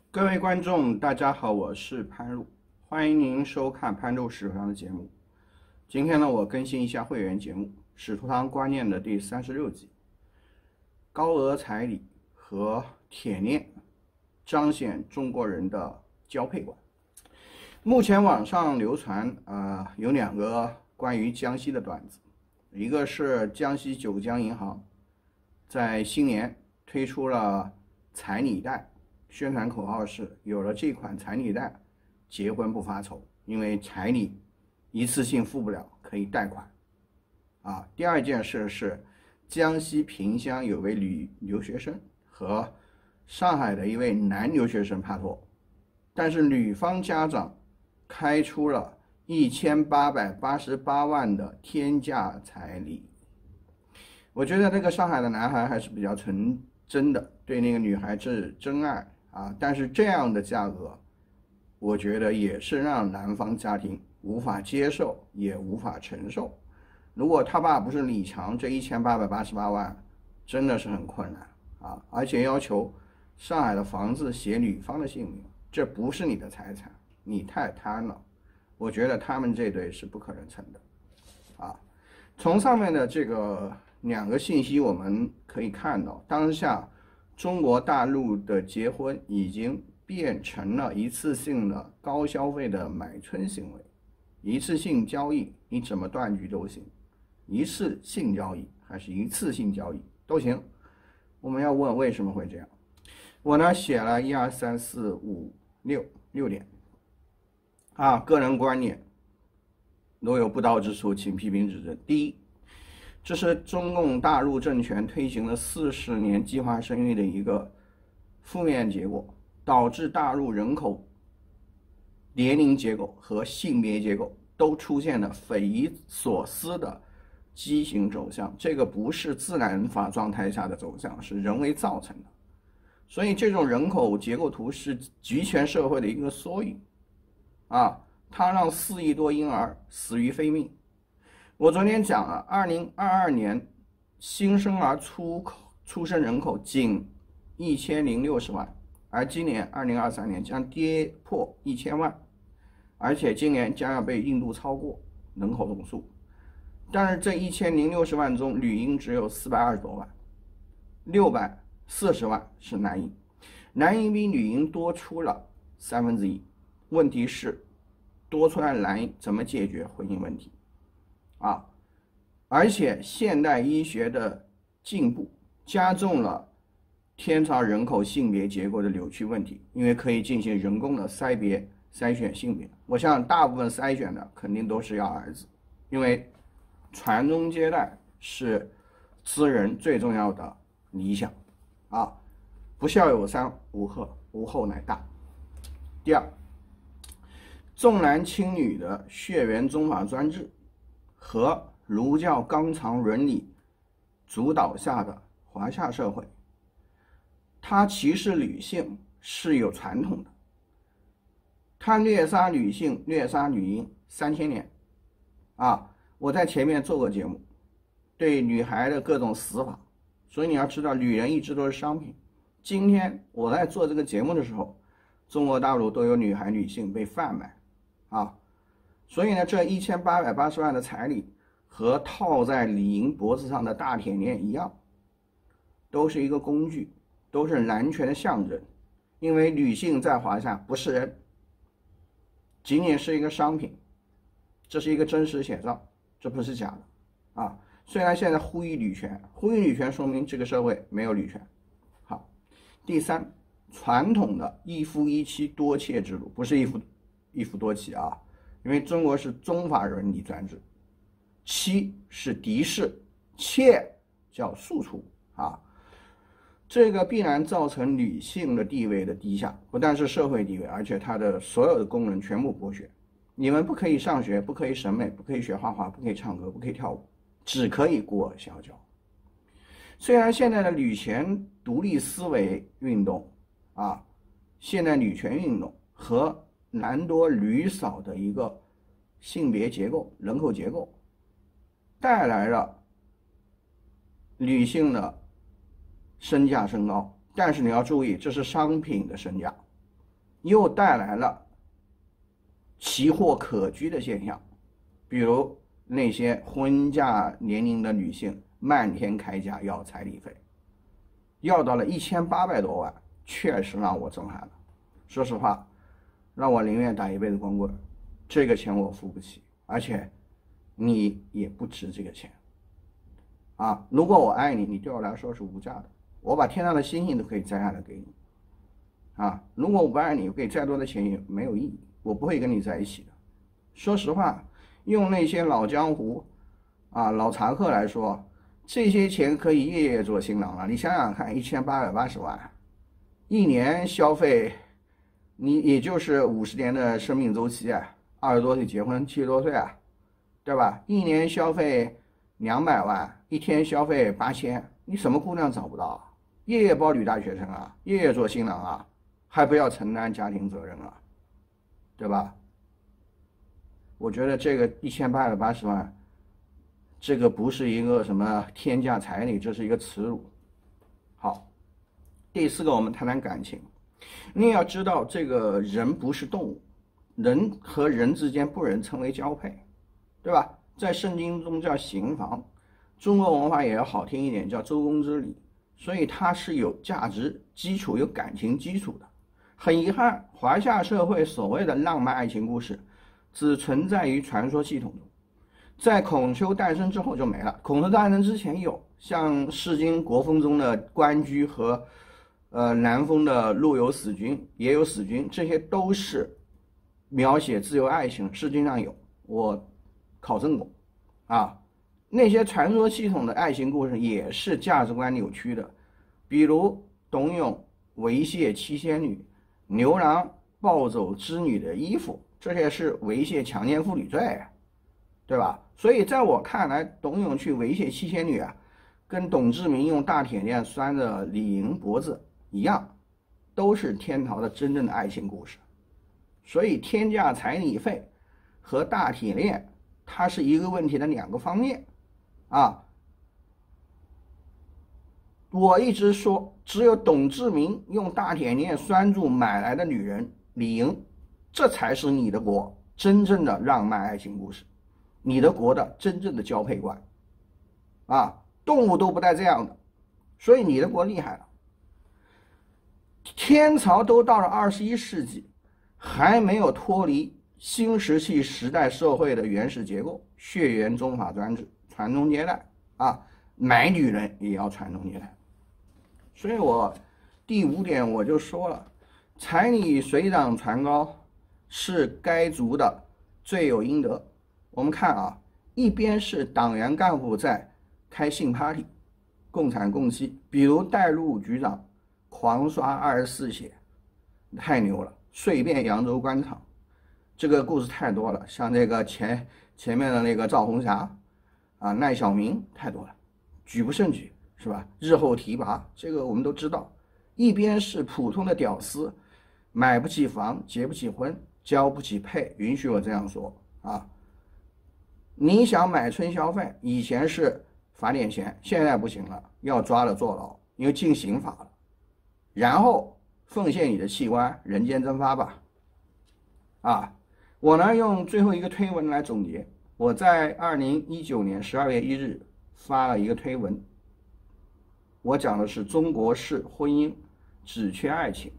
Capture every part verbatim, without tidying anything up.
各位观众，大家好，我是潘路，欢迎您收看潘路使徒堂的节目。今天呢，我更新一下会员节目《使徒堂观念》的第三十六集：高额彩礼和铁链彰显中国人的交配观。目前网上流传呃有两个关于江西的段子，一个是江西九江银行在新年推出了彩礼贷。宣传口号是有了这款彩礼贷，结婚不发愁，因为彩礼一次性付不了，可以贷款。啊，第二件事是江西萍乡有位女留学生和上海的一位男留学生拍拖，但是女方家长开出了一千八百八十八万的天价彩礼。我觉得这个上海的男孩还是比较纯真的，对那个女孩是真爱。啊，但是这样的价格，我觉得也是让男方家庭无法接受，也无法承受。如果他爸不是李强，这一千八百八十八万真的是很困难啊！而且要求上海的房子写女方的姓名，这不是你的财产，你太贪了。我觉得他们这对是不可能成的啊！从上面的这个两个信息，我们可以看到，当下中国大陆的结婚已经变成了一次性的高消费的买春行为，一次性交易你怎么断句都行，一次性交易还是一次性交易都行。我们要问为什么会这样？我呢写了一二三四五六六点啊，个人观点，如有不到之处，请批评指正。第一，这是中共大陆政权推行了四十年计划生育的一个负面结果，导致大陆人口年龄结构和性别结构都出现了匪夷所思的畸形走向。这个不是自然法状态下的走向，是人为造成的。所以这种人口结构图是集权社会的一个缩影啊，它让四亿多婴儿死于非命。我昨天讲了，二零二二年新生儿出口出生人口仅一千零六十万，而今年二零二三年将跌破一千万，而且今年将要被印度超过人口总数。但是这一千零六十万中，女婴只有四百二十多万，六百四十万是男婴，男婴比女婴多出了三分之一。问题是，多出来的男婴怎么解决婚姻问题？啊，而且现代医学的进步加重了天朝人口性别结构的扭曲问题，因为可以进行人工的筛别筛选性别。我想大部分筛选的肯定都是要儿子，因为传宗接代是知人最重要的理想啊，不孝有三，无后无后乃大。第二，重男轻女的血缘宗法专制和儒教纲常伦理主导下的华夏社会，它歧视女性是有传统的，它虐杀女性、虐杀女婴三千年啊！我在前面做过节目，对女孩的各种死法，所以你要知道，女人一直都是商品。今天我在做这个节目的时候，中国大陆都有女孩、女性被贩卖啊！所以呢，这一千八百八十万的彩礼和套在李莹脖子上的大铁链一样，都是一个工具，都是男权的象征。因为女性在华夏不是人，仅仅是一个商品，这是一个真实写照，这不是假的啊！虽然现在呼吁女权，呼吁女权说明这个社会没有女权。好，第三，传统的一夫一妻多妾制度不是一夫一夫多妻啊。因为中国是宗法伦理专制，妻是嫡氏，妾叫庶出啊，这个必然造成女性的地位的低下，不但是社会地位，而且她的所有的功能全部剥削。你们不可以上学，不可以审美，不可以学画画，不可以唱歌，不可以跳舞，只可以孤儿小脚。虽然现在的女权独立思维运动啊，现代女权运动和男多女少的一个性别结构、人口结构，带来了女性的身价升高，但是你要注意，这是商品的身价， 又带来了奇货可居的现象，比如那些婚嫁年龄的女性漫天开价要彩礼费，要到了一千八百多万，确实让我震撼了。说实话，让我宁愿打一辈子光棍，这个钱我付不起，而且你也不值这个钱啊！如果我爱你，你对我来说是无价的，我把天上的星星都可以摘下来给你啊！如果我不爱你，我给再多的钱也没有意义，我不会跟你在一起的。说实话，用那些老江湖啊、老茶客来说，这些钱可以夜夜做新郎了。你想想看，一千八百八十万，一年消费，你也就是五十年的生命周期啊，二十多岁结婚，七十多岁啊，对吧？一年消费两百万，一天消费八千，你什么姑娘找不到啊？夜夜包女大学生啊，夜夜做新郎啊，还不要承担家庭责任啊，对吧？我觉得这个一千八百八十万，这个不是一个什么天价彩礼，这是一个耻辱。好，第四个，我们谈谈感情。你也要知道，这个人不是动物，人和人之间不能称为交配，对吧？在圣经中叫行房，中国文化也要好听一点，叫周公之礼，所以它是有价值基础、有感情基础的。很遗憾，华夏社会所谓的浪漫爱情故事，只存在于传说系统中，在孔丘诞生之后就没了。孔丘诞生之前有，像《诗经·国风》中的关雎和呃南风的陆游死君，也有死君，这些都是描写自由爱情，诗经上有，我考证过啊。那些传说系统的爱情故事也是价值观扭曲的，比如董永猥亵七仙女，牛郎抱走织女的衣服，这些是猥亵强奸妇女罪，对吧？所以在我看来，董永去猥亵七仙女啊，跟董志明用大铁链拴着李莹脖子一样，都是天朝的真正的爱情故事。所以天价彩礼费和大铁链，它是一个问题的两个方面啊。我一直说，只有董志明用大铁链拴住买来的女人李莹，这才是你的国真正的浪漫爱情故事，你的国的真正的交配观啊！动物都不带这样的，所以你的国厉害了。天朝都到了二十一世纪，还没有脱离新石器时代社会的原始结构，血缘宗法专制，传宗接代啊，买女人也要传宗接代。所以我第五点我就说了，彩礼水涨船高是该族的罪有应得。我们看啊，一边是党员干部在开性 party， 共产共妻，比如带路局长狂刷二十四血，太牛了，睡遍扬州官场，这个故事太多了，像这个前前面的那个赵红霞啊、赖小民，太多了，举不胜举，是吧？日后提拔，这个我们都知道。一边是普通的屌丝，买不起房，结不起婚，交不起配，允许我这样说啊。你想买春消费，以前是罚点钱，现在不行了，要抓了坐牢，因为进刑法了。然后奉献你的器官，人间蒸发吧。啊，我呢用最后一个推文来总结。我在二零一九年十二月一日发了一个推文，我讲的是中国式婚姻只缺爱情。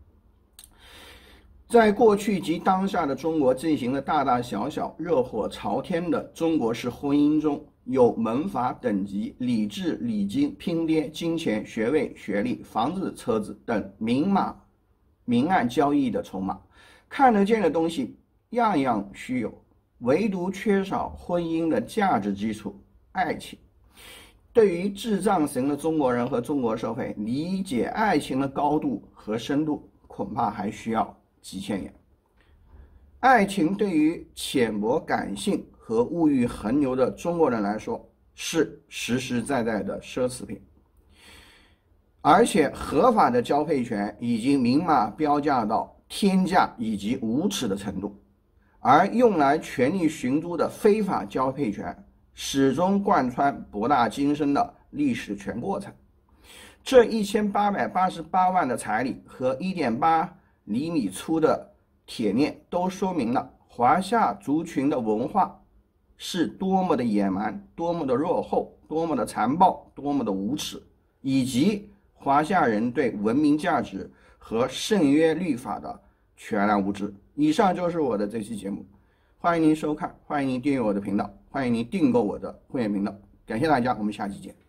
在过去及当下的中国进行的大大小小热火朝天的中国式婚姻中，有门阀等级、礼制、礼金、拼爹、金钱、学位、学历、房子、车子等明码明暗交易的筹码，看得见的东西样样虚有，唯独缺少婚姻的价值基础——爱情。对于智障型的中国人和中国社会，理解爱情的高度和深度，恐怕还需要几千年。爱情对于浅薄感性和物欲横流的中国人来说，是实实在在的奢侈品，而且合法的交配权已经明码标价到天价以及无耻的程度，而用来权力寻租的非法交配权始终贯穿博大精深的历史全过程。这一千八百八十八万的彩礼和 一点八厘米粗的铁链，都说明了华夏族群的文化是多么的野蛮，多么的落后，多么的残暴，多么的无耻，以及华夏人对文明价值和圣约律法的全然无知。以上就是我的这期节目，欢迎您收看，欢迎您订阅我的频道，欢迎您订购我的会员频道，感谢大家，我们下期见。